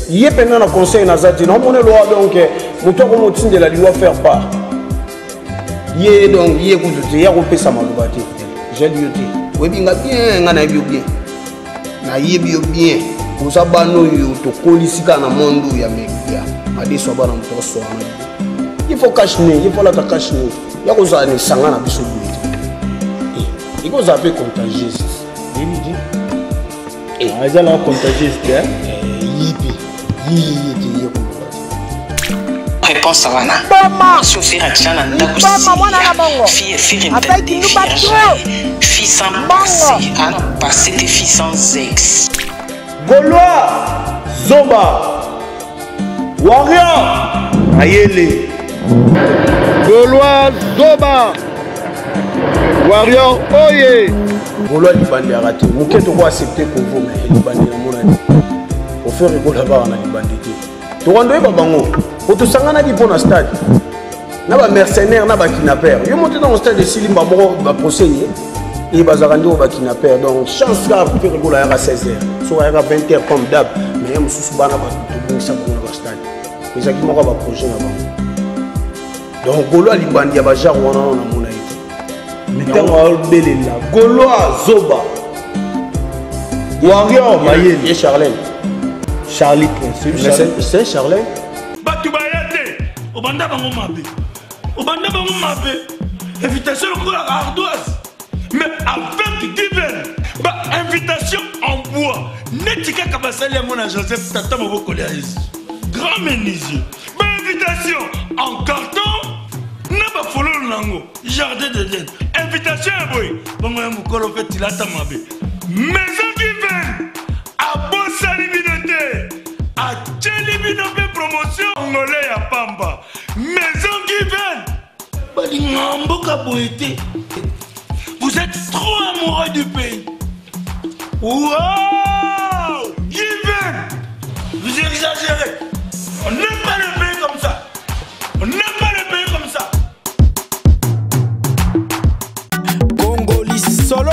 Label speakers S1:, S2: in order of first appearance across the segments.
S1: il est pendant le conseil nazati non mon loi donc moto ko motinde la doit faire part yé donc yé ko te ya ko pesa malubati j'ai dit oui binga bien ngana bio bien na yé bio bien pour ça bano yo to kolisika na monde ya media adi so bana moto so il faut cacher il faut la cacher ya ko za ni sanga na biso il faut zapper contagieux il dit et ça là contagieux
S2: réponse à Wana. Sur faire action dans la fille sans passé, à passer des filles sans ex.
S1: Gaulois, Zoba, Warrior, Ayele.
S3: Gaulois, Zoba, Warrior, Oye.
S1: Gaulois, Libandi a raté. Vous pouvez accepter pour vous, mais Libandi a monadi. Au fur et à mesure, on a Libandi. Tu rends le babango. Pour tout ça, on a dit pour le stade. On a des mercenaires, on a des kidnappeurs. Ils montent dans le stade de Silim, on va procéder. Il va s'arranger au kidnappeur. Donc, chance là, pour faire rigoler à 16h. Soit à 20h comme d'hab. Mais il y a un sous-ban à tout ça pour le stade. Les gens qui m'ont pas projet là-bas. Donc, Gaulois Libandi, il y a déjà un mon aïe. Mais on va belé là. Gaulois Zoba. Warrior Mayel. Et Charlène. Charlie Prince. C'est Charlène.
S4: Batubayate. Obanda bango mabe. Obanda bango mabe. Invitation au la ardoise. Mais avec divers. Invitation en bois. Netika Kabasali à mon Joseph Tata Moboko grand menuisier. Invitation en carton. N'a pas follow nango. Jardin de Dieu. Invitation à boy. Bango ya mukolo fait tilata mabe. Maison divers. A bossa libinoté. A tchelibinoté promotion. Angolais à Pamba. Maison divers. Badingambo kaboete. Vous êtes trop amoureux du pays. Wow! Given! Vous exagérez. On n'aime pas le pays comme ça. On n'aime pas le pays comme ça.
S3: Congolais solo.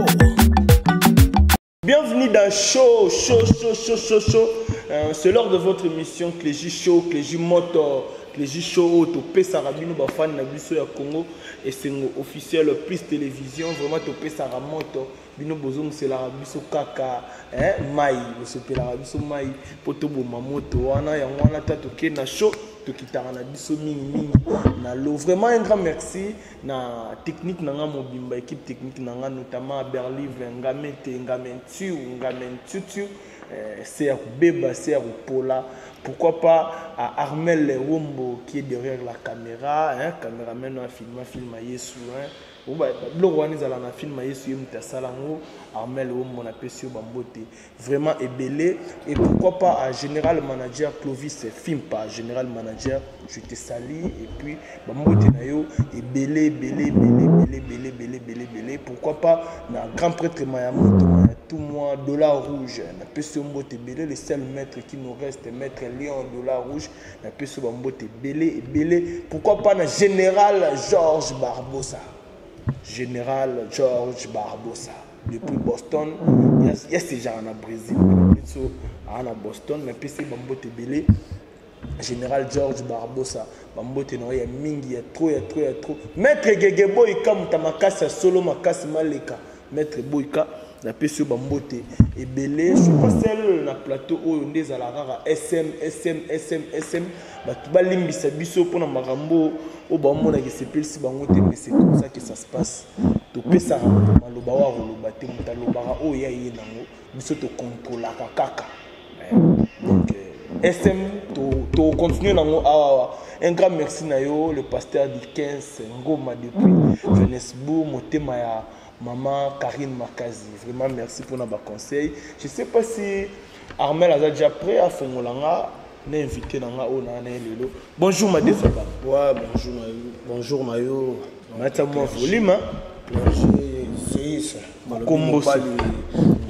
S5: Bienvenue dans Show. C'est l'heure de votre émission Clégie Show, Clégie Moto, Clégie Show, Topé Sarabino, Bafan Nabiso ya Congo, et c'est officiel plus télévision, vraiment Topé Saramoto, Bino Bozong c'est l'Arabiso Kaka, Maï, monsieur l'Arabiso Maï, Potobo Mamoto, Wana Yangwana Tatoke na Show, Tokitara Nabiso Mini, na lo. Vraiment un grand merci na technique nanga Mobimba, équipe technique nanga notamment à Berlin, Ngamete, Ngamentutu. C'est à Beba, c'est à Pola. Pourquoi pas à Armel Wombo qui est derrière la caméra, caméraman a filmé Yesu. Le roi n'est à film Yesu Mtassalango, Armel Wombo on appelle sur Bambote. Vraiment ébélé. Et pourquoi pas à Général Manager Clovis, film pas Général Manager, je te salue. Et puis Bambote Nayo, ébélé. Pourquoi pas na grand prêtre Mayamoto. Tout moi, dollar rouge, na peso mbote belé, le seul maître qui nous reste, maître Léon dollar rouge, na peso mbote belé. Pourquoi pas na général Georges Barbosa. Général Georges Barbosa. Depuis Boston, il y a ces gens en Brésil, en Boston, na peso mbote belé. Général Georges Barbosa, Bambote no ya mingi, ya trop. Maître Gegebo ikamuta makasi solo makasi maleka. Maître Boika. La PSO Bambote et belé, je suis pas seul na plateau où on est à la rare SM bah limbisa biso pour na marambo au bamona qui s'appelle si bangote mais c'est comme ça que ça se passe to pesa maloba wa roloba te mutalobara o ya yenango biso to contrôler kaka donc SM to continuer nango awa un grand merci na yo le pasteur du 15 Ngoma depuis Johannesburg motema ya Maman Karine Makazi, vraiment merci pour nos conseils. Je ne sais pas si Armel a déjà prêt à faire mon invité dans la Lelo. Bonjour Madé Saba.
S1: Ouais, bonjour Mayo.
S5: Bonjour. Volume.
S1: C'est ça.
S5: Combo.
S1: Il y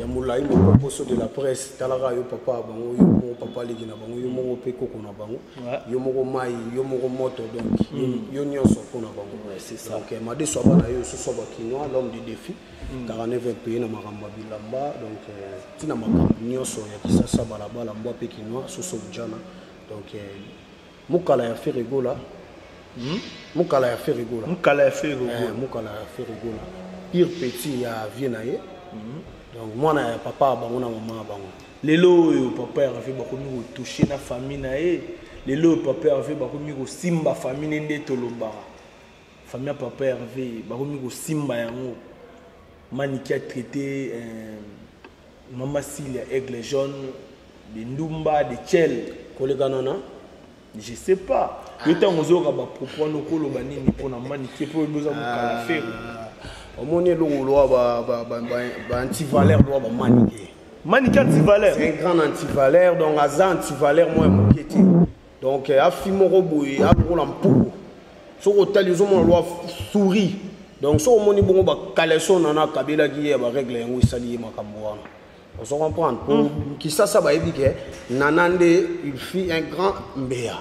S1: ya mulai mo poso de la presse talaka yo papa bango yo mo papa legi na bango yo mo pe koko na bango yo mo mai yo mo moto donc yo nyonso pona bango
S5: c'est ça
S1: donc ma de soba na yo so soba kinois l'homme du défi 49 pays na makamba bilamba donc tina makamba nyonso ya kisasa balabala mbo pe kinois so so jana donc mukala ya Ferregola mukala ya Ferregola mukala ya Ferregola pire petit ya Viennaye donc moi na papa bango na maman bango
S5: lelo papa avait beaucoup touché na famille na ye lelo papa avait beaucoup simba famille ndé toloba famille papa avait beaucoup simba yango mani qui a traité maman Silia aigle jaune de Ndumba de Tchel
S1: koleganana
S5: je sais pas le temps ozo ka ba propos no kolo banini pona mani qui peut besoin mukala faire
S1: omoni lolo ba anti-valeur doit ba maniquer
S5: maniquer anti-valeur
S1: c'est un grand anti-valeur donc aza anti-valeur moi moketi donc afimo roboye akola mpoko soko tali zo mo lo souris donc so omoni bongo ba kaleso nana kabila ki ya ba règle yango isali makambo wana on se comprend pour qui ça ba ebike nanande il fit un grand mbea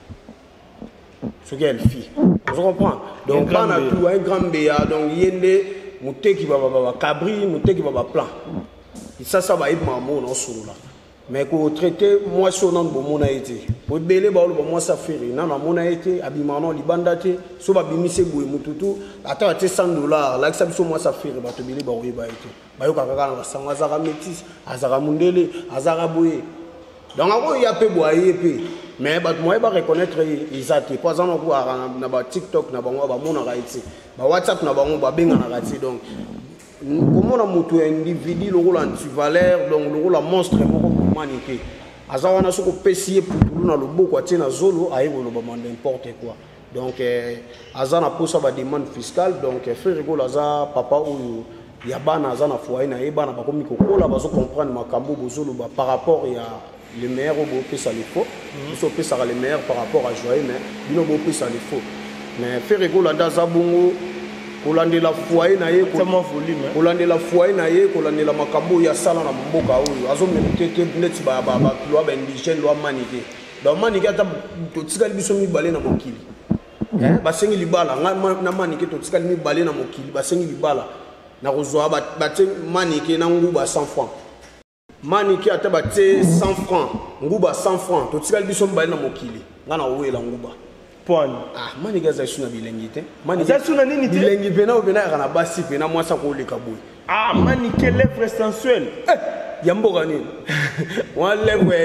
S1: ce qu'elle fit on se comprend donc on a tout un grand mbea donc yende muteki baba cabri muteki baba plan ça va être maman non solo là mais ko traiter moi sur non bon mona été pour belé ba lo moi ça faire na na mona été abimano libanda te so ba bimise boye mututu ata te $100 la ça biso moi ça faire ba to belé ba oye ba été ba yo kaka na basanga azaka métis azaka mundele azaka boye donc ako ya pe boye pe mais ba moi ba reconnaître izate pas en ko na ba TikTok na bango ba mona ka été ba WhatsApp na bango ba benga na kati donc comment on a monté un individu le rôle anti-valeur donc le rôle monstre moko maniqué azawana soko pesier pour tout na lobo kwa tina zolo aïe le ba n'importe quoi donc azana posa ba demande fiscale donc Ferregola aza papa ou ya bana azana foyer na yeba na ba komi kokola bazo comprendre makambo bozolo ba par rapport ya le meilleur au pesa le faux so pesa le meilleur par rapport à Joël mais bino bo pesa le faux mais Ferregola ndaza bongo kolandela foyer na ye kolandela foyer na ye kolandela makambo ya sala na mboka oyo azomemutete neti ba kilo ba indigène lo manike donc manike ata totikali biso mibale na mokili basengi libala na manike totikali mibale na mokili basengi libala na kozwa bate manike na nguba 100 francs manike ata bate 100 francs nguba 100 francs totikali biso mibale na mokili ngana owela nguba
S5: point
S1: manike za suna bilengi te
S5: manike suna nini te
S1: bilengi pena obena kana basi pena mwasa ko leka boy
S5: manike lèvre sensuelle
S1: ya mboka nini wa lèvre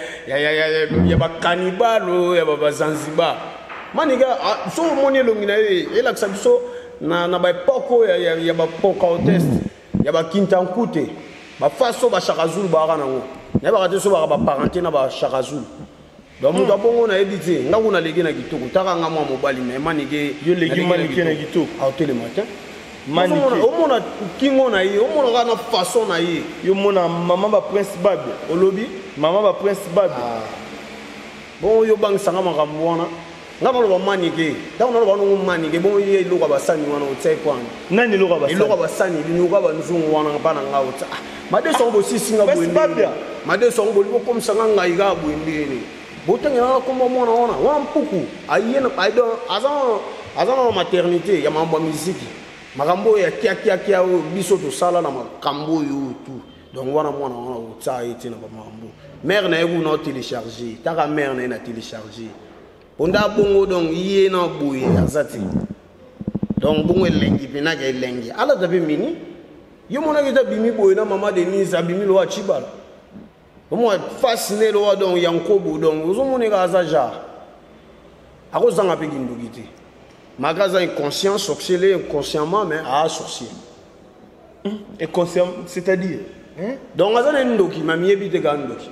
S1: ya ba cannibal ya ba Zanzibar manike so moni longi na ela ksabiso na ba poko ya ba Pocahontas ya ba Kintankute ba faso ba Shakazulu ba kana ngo na ba kateso ba parenté na ba Shakazulu donc nous avons évité nga kuna legi na kitoko taka nga mwa mobali mais manike
S5: yo legi manike na kitoko
S1: a hôtel le matin
S5: manike
S1: omona kingo na ye omona kana façon na ye
S5: yo mona maman ba prince babe
S1: olobi
S5: maman ba prince babe
S1: bon yo bang sanga makambo wana nga ba manike ta ona ba no manike bon ye loka basani wana otse kwana
S5: nani loka basani
S1: loka basani binuka ba nzungu wana bana nga otsa made songo sisinga bwende made songo liko comme sanga nga iga bwende boteng na kombo mona ona wa mpuku ayena aido azana maternité ya mambo musique makambo ya kia biso to sala na makambo yo tout donc wana mona ona utsa ete na mambo mère na yebu na télécharger taka mère na télécharger ponda bongo donc yé na boye azati donc bongo elengi pena ga elengi ala tabe mini yo mona kita bimi boye na mama Denise abimi lo achibala moi fasciné le donc yankobo donc vous mon gazaja a cause d'un peu d'indogité magasin inconscient sorcier inconsciemment mais à sorcier
S5: inconscient c'est-à-dire
S1: donc azana indoki mamie bite gandoki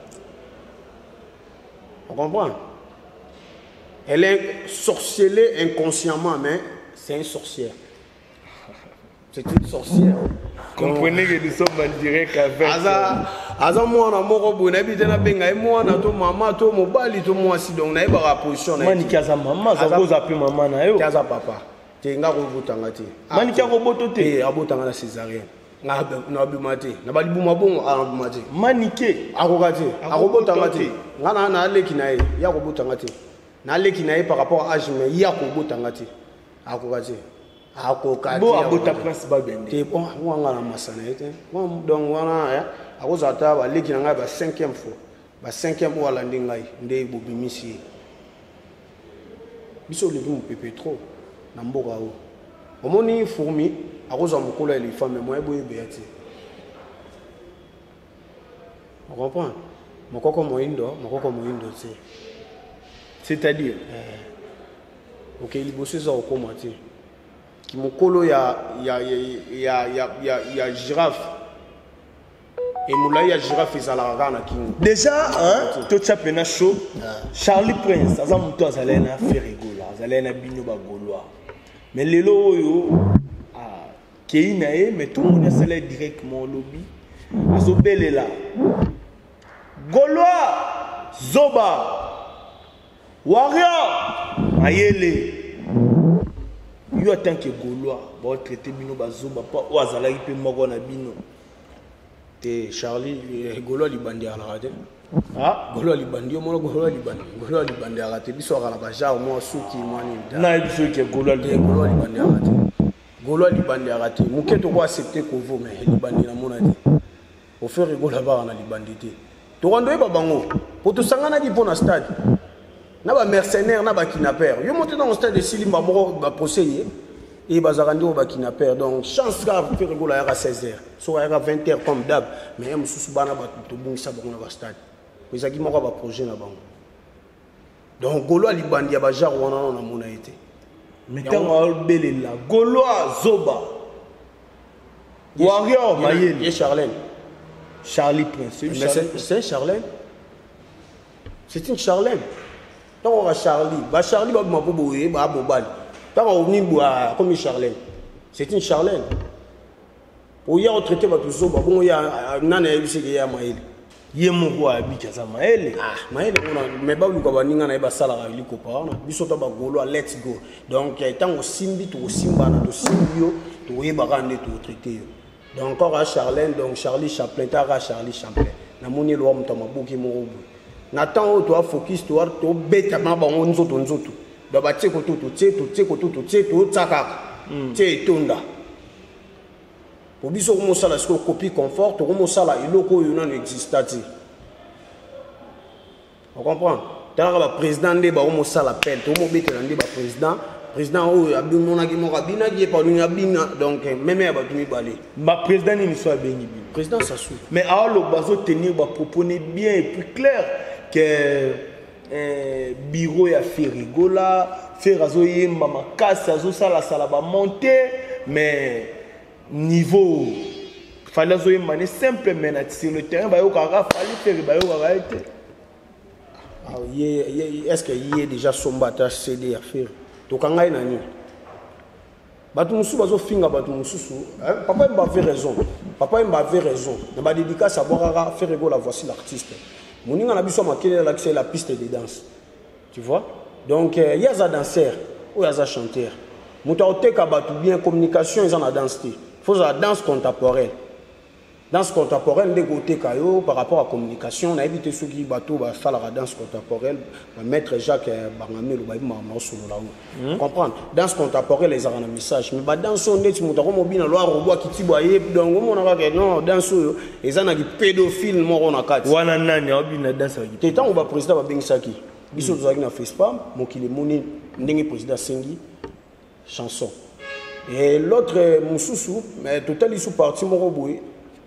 S1: on comprend elle est sorcière inconsciemment mais c'est une sorcière c'est une sorcière
S5: comprenez que nous sommes en direct avec
S1: aza mwana moko boye na bite na benga e mwana to mama to mobali to mwasi donc na ba position na
S5: mani kaza mama za koza pe mama na yo
S1: kaza papa te nga ko botanga te
S5: mani kya ko boto te
S1: abotanga na césarienne na bimate na bali buma bon a bimate
S5: Maniqué.
S1: akokati akobotanga te ngana na leki na ye ya kobotanga te na leki na ye par rapport à âge mais ya kobotanga te akokati akokati
S5: Bo abota prince ba bende.
S1: te bon ngana masana ete donc wana ya akozata ba leki na ngai ba 5e fois ba 5e wala ndingai nde bobimisi biso le mu pepe trop na mboka o omoni fourmi akozwa mokolo ya elephant mais moi boyebea te on comprend mokoko moindo te
S5: C'est-à-dire
S1: ok liboso eza kokoma te ki mokolo ya girafe emolai ya girafe ezalaka kaka na kingo
S5: déjà to chapena show Charlie Prince aza moto azalaki na ferigola azalaki na bino bagaulois mais lelo oyo kei na ye mais tout le monde asala directement au lobby azobelela Gaulois Zoba Warrior ayele yo en tant que Gaulois ba traiter bino bazoba pa o azalaki pe moko na bino
S1: te Charlie Gaulois libandi alaka te Gaulois libandi omona Gaulois libandi alaka te biso akala bajare mwa suki mwani
S5: na biso ke Gaulois
S1: libandi alaka te Gaulois libandi alaka te moke toko accepte kovo mais libandi na mona te ofe rigola baka na libandi te tokondo yeba bango po tosanganaki mpo na stade na bamercenaire na bakinaper yo monte dans le stade de Silimba moko baprocès ye et bazalaka nde oyo bakinaper donc chance kaka fe rigola yaka 16h soki ayaka 20h comme dab mais ye mosusu bana bato tobongisa bango na bastade ezalaki moko ya baprojet na bango donc Gaulois libandi ya bajare wana na namona ye te
S5: mais ntango abelela Gaulois Zoba Warrior mayele
S1: ye Charlène
S5: Charlie Prince
S1: c'est Charlène c'est une Charlène tant on a Charlie Charlie va me boboyer ba mobile tant on ni boa comme Charlène c'est une Charlène pour y retraiter ba tout ba bon ya nana yebise ke ya maele
S5: ye moko abika za maele
S1: maele on mais ba ko ba ninga na ba sala ga liko pa ona biso to ba Gaulois let's go donc tant on simbi to simba na to simbio to yeba ka nde to traiter yo donc encore à Charlène donc Charlie Chaplin tara Charlie Chaplin na moni lo mto mabuki mo Nathan to focus to beta ma bango nzoto ba batie ko to tsaka tie tonda po biso ko mosala sko copie confort to ko mosala iloko yo na existati on comprend tala ba président de ba ko mosala appel to mo beta ndé ba président o abimona ki mo kabina ki pa ni abina donc même ya ba tumi balé
S5: ba président ni so abengi bi
S1: président Sassou
S5: mais alors bazo tenir ba proposer bien et plus clair que bureau ya ferigola ferazo yemba makasi azo sala ba monter mais niveau fallait zo yemba ne simple mais sur le terrain ba yo kaka fallait faire ba yo kaka été
S1: est-ce que yé déjà sombata cédé à faire to kanga nani batu musu bazo finga batu mususu papa mba avait raison na ba dédicace à boira ferigola voici l'artiste Moninga na biso makele l'accès la piste de danse. Tu vois? Donc il y a des danseurs ou il y a des chanteurs. Muta oteka batu bien communication ils en a danse. Faut la danse contemporaine. Danse contemporaine de côté kayo par rapport à communication, on a évité ceux qui bateau va faire la danse contemporaine, maître Jacques Bangamé le baïma solo là. Comprendre? Danse contemporaine les arana message mais ba danse on est muta ko mobina lo robot ki tiboye donc on a que non danse ils en a qui pédophile moko na kati.
S5: Wana nani obina danse ki.
S1: Tétan on va président ba bengisaki. Biso tozaki na FESPAM, mokili moni ndenge président sengi chanson. Et l'autre mususu mais total ils sont partis moko boye.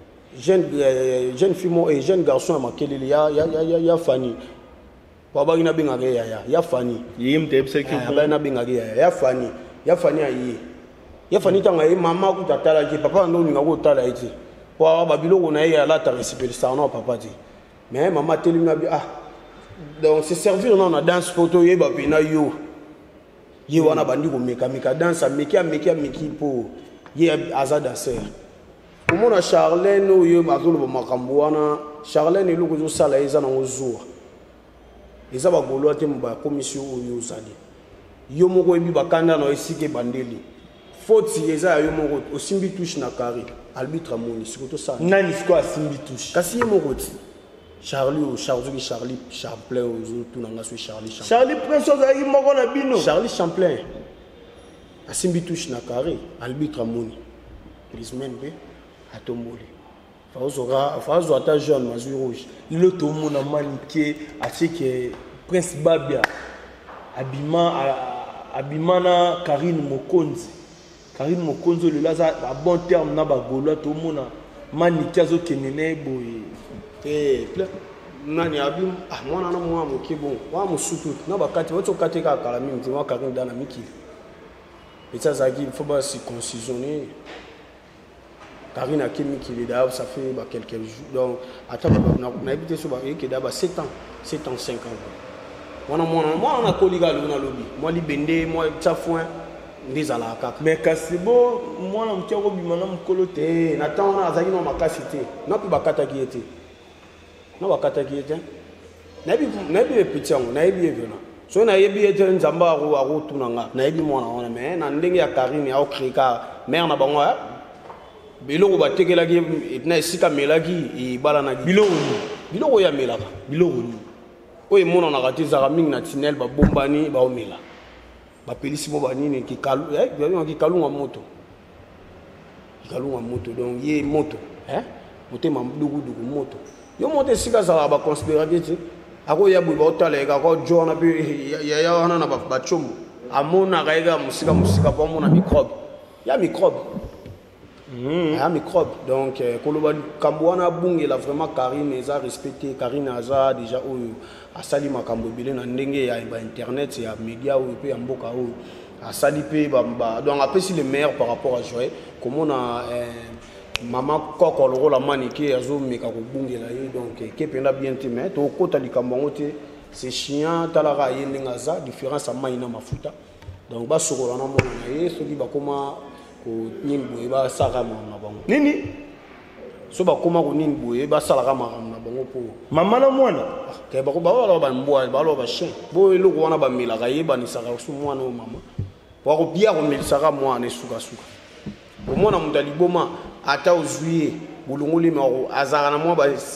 S1: Jeune fille et jeune garçon à Makele, il y a Fanny. Papa ina binga ya Fanny.
S5: Yim te pse ki
S1: na binga ya Fanny. Ya Fanny ayi. Ya Fanny tanga e mama ku tatala ki papa ndo ninga ko tala iti. Wa babilo ko na ya la ta reciper ça non papa dit. Mais maman teli na bi donc se servir non na danse photo ye ba pina yo. Ye wana bandi ko meka danse meki po ye aza danseur. Comment on a Charlène ou yo mazolo makambuana Charlène eloko zo sala eza na ozoa eza ba Gaulois te ba commission oyo zali yo moko ebi bakanda na esike bandeli faute eza yo moko osimbi touche na carré arbitre amoni sikoto ça
S5: nani siko asimbi touche
S1: kasi ye moko ti Charlie Champlain tout nanga so
S5: Charlie Prince ozaki moko na bino
S1: Charlie Champlain asimbi touche na carré arbitre amoni Griezmann be atomboli fazo ata jaune mazui rouge
S5: lilo tomona manike asike Prince Babia abimana Karine Mokonzi le laza a bon terme na bagolo tomona manike azokende na boye
S1: nani abim mwana na mwa mokibo wa musutu na bakati wato katika kala mingi wa Karine dana miki et ça il faut pas se concisionner Karine a kimi qui là ça fait quelques jours donc attends on a habité sur ba qui d'abord 7 ans 5 ans moi on a koliga na lobby moi libende moi tafouin ndizala kaka
S5: mais kasibo moi na mtiako bimana mukolo te
S1: na temps on a zaki no makasité na pi bakata ki était na bakata ki était na bi petit yango na bi violent so na yebi ete nzamba aro tunanga na yebi mwana wana mais na ndenge ya Karine ya okrika mère na bango biloko batekelaki na esika melaki ibala na biloko ya melaka biloko ni oyo emonanaka te ezaka mingi na tunnel babombani baomela bapelisi mo banini kikalunga moto donc ye moto motema dugudugu moto yo moto esika ezalaka baconsidéraki te akoya boye baotaleka akojona mpe yaya wana na bacombo amonaka eka mosika po amona microbe ya microbe donc koloba kambo wana bungela vraiment Karine eza respecté Karine aza déjà oyo asali makambo ebele na ndenge ya internet ya média oyo pe ya mboka oyo asali pe donc apesi le meilleur par rapport à Joël comment on maman koko loko la manike azomeka kobungela ye donc kependa bien te mais to kota likambo ngo te c'est chiant talaka ye ndenge aza différence amai na mafuta donc basokola na mona na ye soki bakoma nini boye basala na bango
S5: nini
S1: so bakoma ko nini boye basala na bango po
S5: mama na mwana
S1: ke bako ba ba mbwa ba chien bo eloko wana ba milaka ye banisaka so mwana o mama wa ko bia ko milisaka mwana esuka o mwana mutali boma ata ozuye bulunguli mako azaka na mwa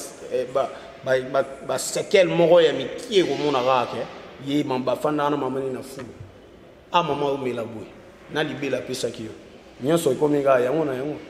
S1: ba sekel moko ya mikie ko mona kake ye mamba fanda na mama ni na fu mama o mela boye na libela pesa kiyo nyonso ekomika yango na yango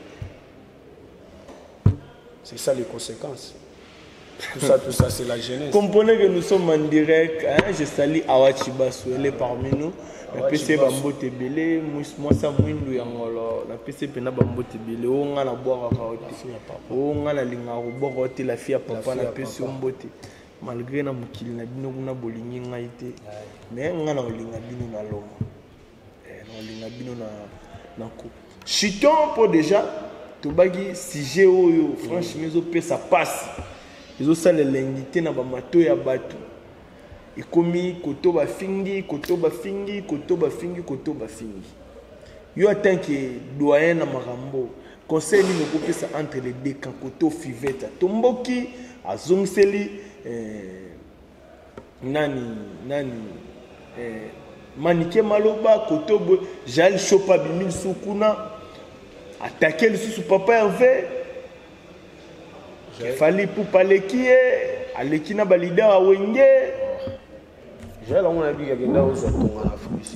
S1: c'est ça les conséquences tout ça c'est la jeunesse.
S5: Comprenez que nous sommes en direct je salue Awachi Basso elle est parmi nous la PC bambote belé moi ça mwindu yangolo la PC pena bambote belé onga na boire ka onga na linga ko boko te la fille papa na PC mbote malgré na mukili na bino kuna bolingi ngaite mais nga na linga bino na lomo na linga bino na ko chitons pour déjà tobagi sujet oyo franchement ça passe ils ça l'ingité na ba mato ya bato ekomi kotoba fingi yo attend que doyen na marambo conseil ni ko pesa entre les deux camps koto fiveta tomboki azungseli nani manike maloba kotobo jal chopa bimil sukuna attaquer le sous papa Hervé fallait pour parler qui est alekina balida wenge
S1: j'ai la on a dit que là aux tonga na ici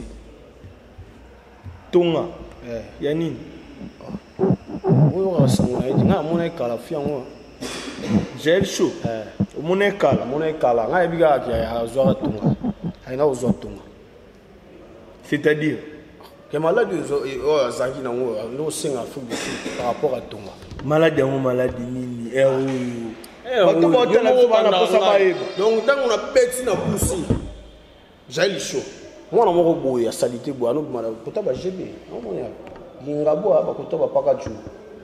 S5: tonga ya nini
S1: oyo rasanga na mona kala fiango
S5: gel chaud mona kala
S1: nga ebiga ya azwa tonga aina uzwa tonga
S5: c'est-à-dire
S1: que malade oyo azaki na ngo no singa fubi par rapport à tonga
S5: malade yango malade nini bato baotala biso bana posa bayeba
S1: donc ntango na beti na pusi jaili chaud mwana moko boye asali te boye anobimala kota bagebe omona lingabo bakota bapaka jumu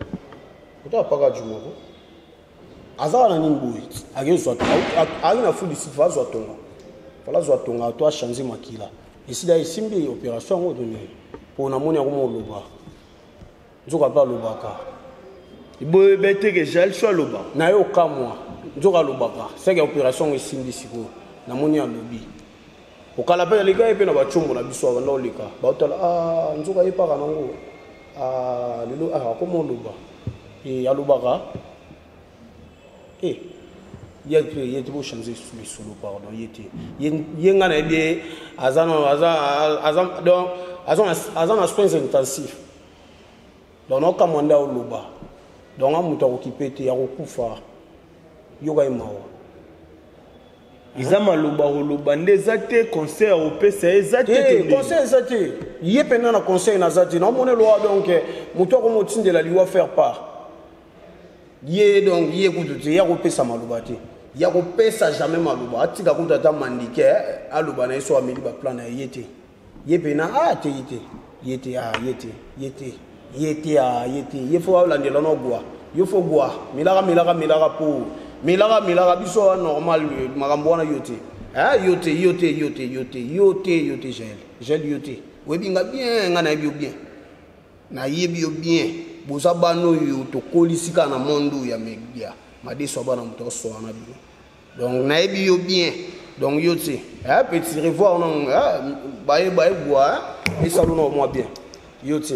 S1: moko azala na nini boye akezwa ali na fubi sifa azwa tonga fala azwa tonga to achange makila esida esimbi opération yango doni po namoni yango moloba nzoka pa lobaka
S5: boye bete que jal choix loba
S1: na yo kamwa nzoka lobaka c'est que opération esimbi siko namoni ya lobi okala pe leka pe na bachombo na biso abanda oleka baotala nzoka yepaka nango lelo comment loba et alobaka il y a beau changer sous les solo pardon il y a des azan soins intensifs donc on commande au loba donc on m'a occupé te ya kokufa yoga imawa
S5: Ils ont maloba ndezate concert au PC ezate
S1: conseil ezate yé pendant na conseil na zate na mona loi donc muto ko motinde la liwa faire part yé donc yé kututi ya ko pesa maloba te ya ko pesa jamais maloba atika kutata mandike aloba na eso ameli ba plan na yete yé pena te yete yé faut la ndela no gwa yo faut gwa milaka pour Milara biso normal makambo wana yote. Yote gel yote. Webinga bien ngana bio bien. Na yebio bien. Boza bano yo to kolisika na mondo ya media. Madeso bana mto so na bio. Donc na yebio bien. Donc yote. Petit revoir non bae bois et salon moi bien. Yote.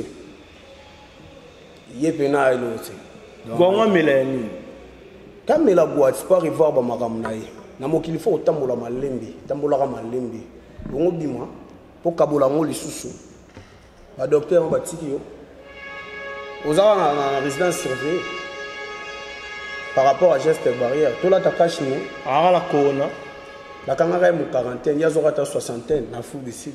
S1: Yepena elote.
S5: Gonga melani.
S1: Quand la boîte, c'est pas revoir ba makamnaye. Na mokili faut tambola malembi, tambola malembi. Bongo bima pour kabola ngo lisusu. Ba docteur ba tiki yo. Oza na résidence surveillée. Par rapport à geste barrière, tout là ta cache ni.
S5: Ah la corona.
S1: La kangara mu quarantaine, ya zora ta soixantaine na fou ici.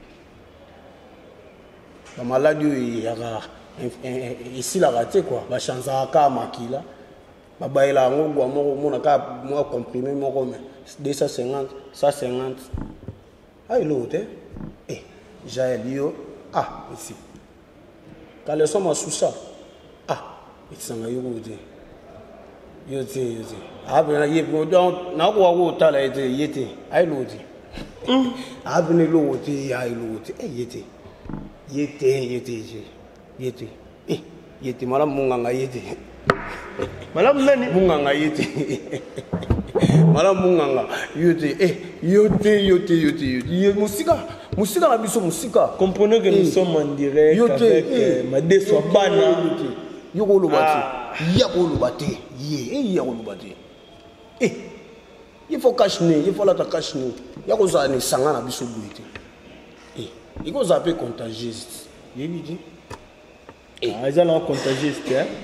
S1: La maladie il y a ici la raté quoi, ba chanza ka makila. Babaila ngogwa moko mona ka moi comprimé moko mais 250 150 l'autre j'ai dit ici quand les sommes sous ça itsanga yote abena yebo donc na ko wa tala yete l'autre abena l'autre yete mala munganga yete Madame nani munganga yete Madame munganga yote musika na biso musika
S5: comprenez que nous sommes en direct avec Madeso bana
S1: yoko lobati yako lobati il faut cacher il faut la cacher yako za ni sanga na biso buite il faut zapper contagieuse yebi dit
S5: ils allont contagieuse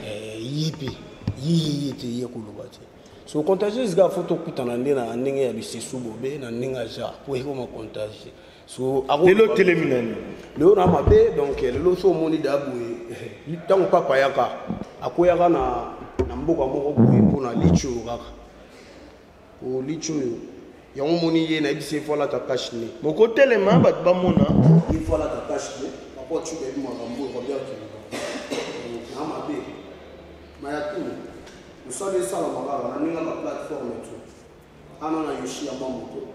S1: yete yekulubati so contagious ga photo kutana ndena ndenge ya bisesu bobe na ndinga ja po eko ma contagie so
S5: lelo teleminani
S1: lelo na mabe donc lelo so moni dabu tango papa yaka akoyaka na mboka moko boye pona licho kaka o licho ya moni ye na bise fola ta kashni
S5: moko telema bat ba mona
S1: il fola ta kashni apo tu be makambo ko bien na mabe Mayatou, nous sommes des salles on a une plateforme et tout. On a Yoshi à Mamoto.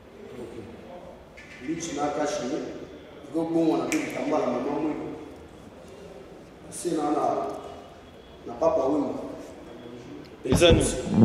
S1: Lich na caché, il faut bon on a dit tamba la maman. C'est na papa Wimba.
S5: Les amis.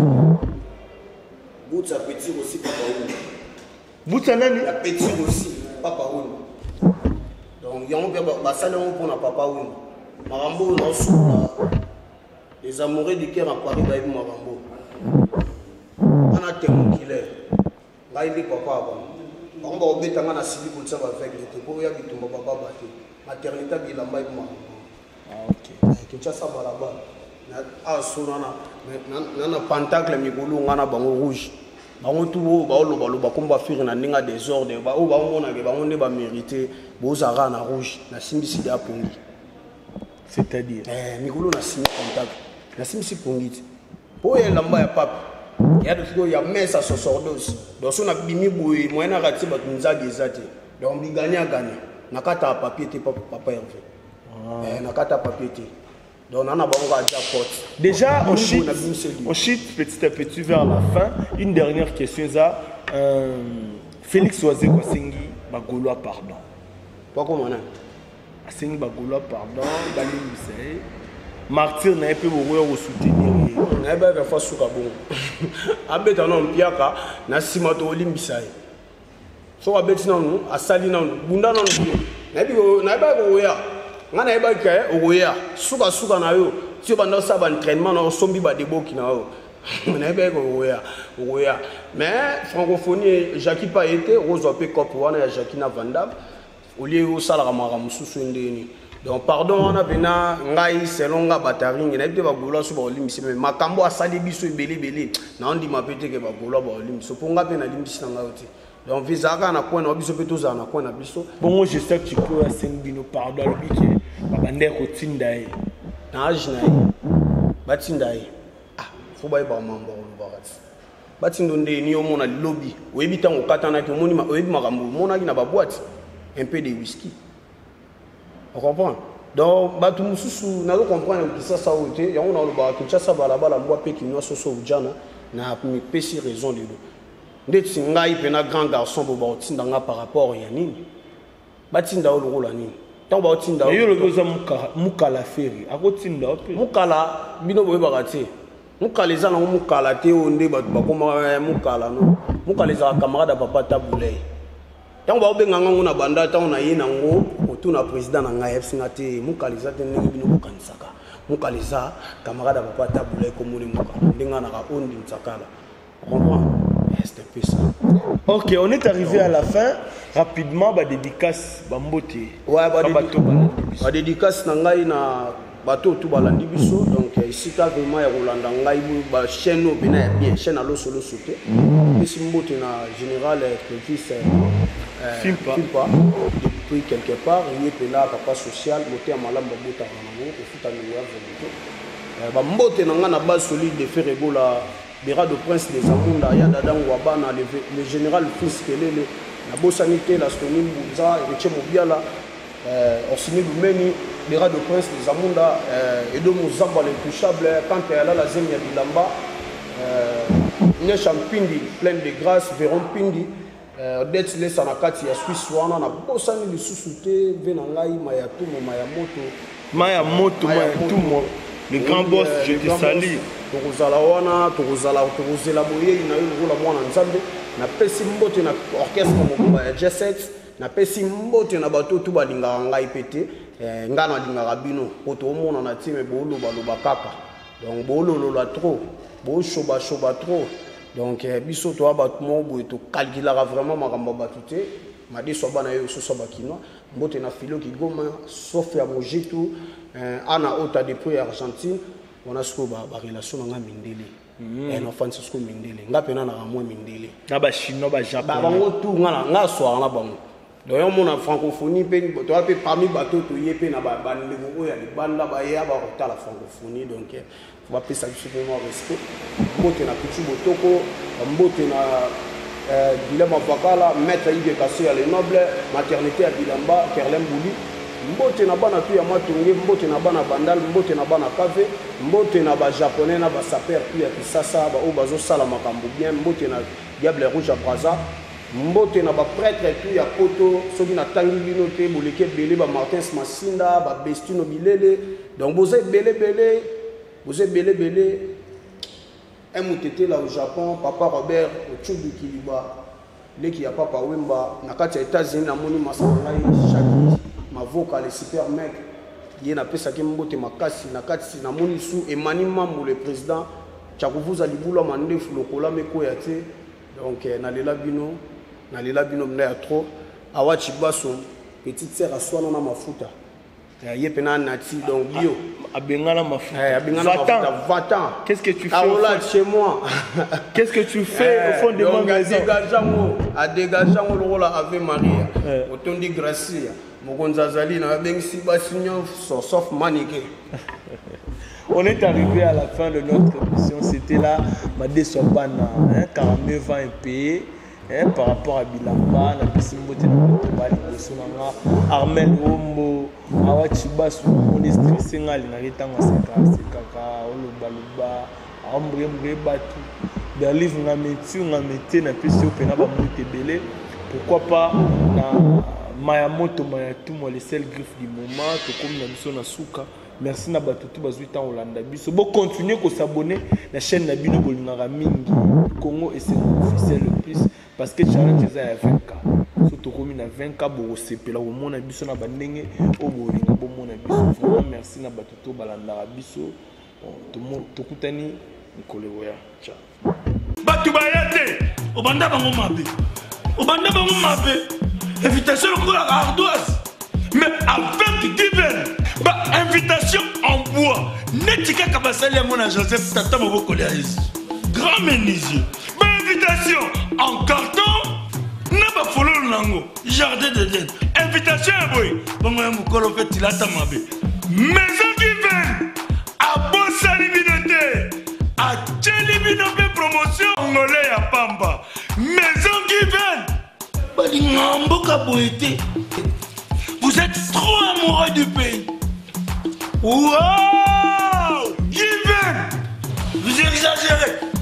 S1: Boutsa petit aussi papa Wimba.
S5: Boutsa nani?
S1: La petit aussi papa Wimba. Donc il y a un peu de salon pour na papa Wimba. Marambo na sous les amoureux du cœur à Paris d'ailleurs Marambo. On a témoin qu'il est. Là il est papa. On va obéir à la civile pour ça avec les pour y aller tout papa battu. Maternité il a mal Marambo. Ok. Kinshasa balaba. Na sonana. Na pentacle mikolo ngana bango rouge. Bango tout ba komba faire na ninga désordre ba o ba mona ke bango ne ba mériter bozara na rouge na simbisi da pongi.
S5: C'est-à-dire
S1: mikolo na signé contact. La simsi pongiti po ye lamba ya papa ya do ya mesa sacerdoce donc on a bimi boye moyen na rati ba tunza gezate donc bi gagner nakata papier te papa Hervé nakata papier te donc on a bango à jackpot
S5: déjà on chute petit à petit vers la fin une dernière question ça Félix Oisé Kwasengi bagolo pardon
S1: pas comment na
S5: asengi bagolo pardon balimisa martyr n'a pas beaucoup de soutenir.
S1: Na ba fa suka bon. Abeta non piaka na simato olimbisai. So abeti non asali non bunda non. Na ba ko ya. ngana yeba ke oya suka na yo ti banda sa ba entraînement na sombi ba deboki na yo na yeba ko oya mais francophonie Jackie pas été rose pe cop wana ya Jackie na Vandam au lieu au salara mara mususu ndeni donc pardon on a bena ngai selon nga batari ngena ite ba gola so ba olimisi mais makambo asali biso belé na on dit ma pete ke ba gola ba olimisi ponga pe na limisi na ngauti donc visaka na point na biso pe toza na point na biso
S5: bon je sais que tu peux à 5 bino pardon le biké ba ndé ko tindai
S1: na ajnai batindai faut ba ba mambo lo barati batindo ndeni yo mona lobby oyebi tango katana ke moni ma oyebi makambo mona ki na ba boîte un peu de whisky. On comprend. Donc, bah tout mususu, na comprendre que ça ote, ya on a le ba Kinshasa bala bala mwa pe kinyo soso ujana na mi pesi raison de l'eau. Ndeti ngai pe na grand garçon bo ba otinda nga par rapport ya nini. Batinda o lo la nini. Tant ba otinda o. Yo le besoin mukala feri. Akotinda pe. Mukala bino bo ba kati. Mukala za na mukala te onde ba koma mukala no. Mukala za camarade papa tabulei. Tant ba obenga ngango na banda tant na ye nango otuna président na ngai FC ngate mukaliza te ndenge bino bokanisaka mukaliza camarade papa tabule ko moni muka ndenga na ka ondi ntsakala comprends c'était peu ça.
S5: OK, on est arrivé à la fin rapidement ba dédicace ba mbote
S1: ouais ba dédicace na ngai na bato tout balandi biso donc ici ta vraiment ya rolanda ngai ba chaîne no bina bien chaîne alo solo sauter ici mbote na général Clovis Fimpa depuis quelque part il est là papa social moté malamba bota na ngo ko futa ni ya volonté ba mbote na nga na base solide de faire ebola bira de prince des amunda ya dadango bana le général fils kelele na bosanité la stoni mbunza et mobiala Orsini Lumeni bira de prince des amunda edo muzamba l'intouchable quand elle a la zemia bilamba ne champindi plein de grâce Véron Pindi d'être les sanakati ya Suisse wana na bosani lisusu te vena ngai maya moto le grand boss je te salue tokozala wana tokozela boye na yo la mwana nzambe na pesi mbote na orchestre mokumba ya J7 na pesi mbote na bato tu balinga ngai pete ngana linga bino poto omona na time bolo baloba kaka donc bolo la trop bo shoba trop. Donc, biso to abat mo boy to calculer vraiment makambo batute ma de soba na yo so bakino mbote na filo ki goma sauf ya mojetu ana ota depuis Argentine on a sko ba relation nga mindele et no Francisco mindele nga pena na mo mindele
S5: na ba chinois ba japonais
S1: ba bango tu nga soir na bango donc on a francophonie pe to ape parmi bato to yepe na ba bandeko oya libanda ba ya ba rota la francophonie donc on va passer absolument respect mbote na Pichu Botoko mbote na Bilema Vakala maître Yves Kassé à l'Enoble maternité à Bilamba Kerlem Bouli mbote na bana tu ya Matunge mbote na bana Bandal mbote na bana Kave mbote na ba japonais na ba saper puis ya Kisasa ba o bazo sala makambo bien mbote na Diable Rouge à Braza mbote na ba prêtre tu ya Poto soki na tangi bino te boleke belé ba Martins Masinda ba Bestino Bilele donc vous êtes belé vous êtes belé un moutété là au Japon papa Robert au Tchubu Kiliba leki ya papa Wemba na kati ya États-Unis na moni masangai Shaki ma vocal le super mec il na pesa ki mbote makasi na kati na moni sou Emmanuel Mambo le président chakuvuza libula mandefu lokola meko ya te donc na lela bino mna ya trop awachi baso petite sœur aswana na mafuta yepena nati donc bio
S5: abengana mafuta
S1: va-t'en
S5: qu'est-ce que tu fais
S1: chez moi
S5: qu'est-ce que tu fais au fond de mon maison
S1: a dégageant le rôle Ave Maria otondi Gracia mokonza zali na bengisi basinyo sauf manique.
S5: On est arrivé à la fin de notre émission. C'était là Madé Sobana 49 ans payé par rapport à Bilamba na Pisimbote na Armel Ombo Awachibasu on est stressé ngali na letanga sekaka olobaluba ambrembre batu des livres na métier na pesi opena ba moté belé pourquoi pas na Mayamoto Mayatumo les seuls griffes du moment to comme na biso na suka. Merci na batutu bazuita Hollanda biso bo continuer ko s'abonner la chaîne na bino bolingara mingi Congo et c'est officiel le plus parce que challenge eza ya 20K so tokomi na 20K bokosepela komona biso na bandenge oyo bolinga bomona biso vraiment merci na bato to balandaka biso tokutani mikolo oya ciao
S4: bato baya te obanda bango mabe invitation lokola ardoise mais avec divers invitation en bois neti kaka basali yango na Joseph tata moboko ya Yesu grand menuisier invitation en carton na bafololo nango jardin d'Eden invitation ya boye bongo ya mokolo mpe tilata mabe maison divine abosali bino te atieli bino mpe promotion ngole ya pamba maison divine balinga mboka boye te. Vous êtes trop amoureux du pays. Wow! Given! Vous exagérez.